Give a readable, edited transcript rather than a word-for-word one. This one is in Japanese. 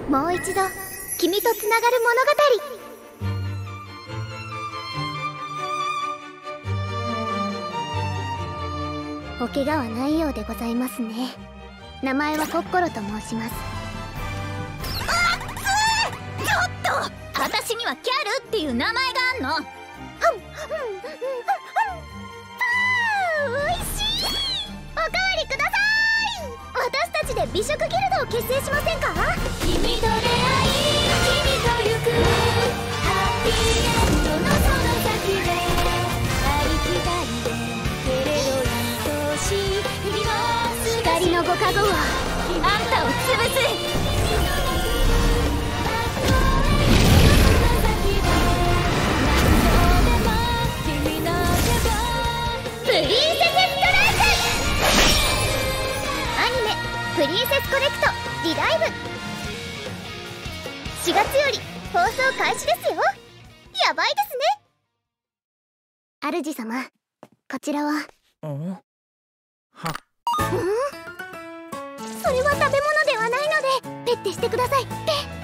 もう一度君とつながる物語。お怪我はないようでございますね。名前はコッコロと申します。 あっつー、ちょっと私にはキャルっていう名前があんの。 おいしい。おかわりください。私たちで美食ギルドを結成しませんか？ 君と出会い、君と行くハッピーエンドのその先でありきたりでけれど愛しい日々の光のご加護をあんたを潰す。 プリンセスストライク。アニメ「プリンセスコネクトリライブ」4月より放送開始ですよ。やばいですね。主様、こちらは。それは食べ物ではないのでペッてしてください。ペッ。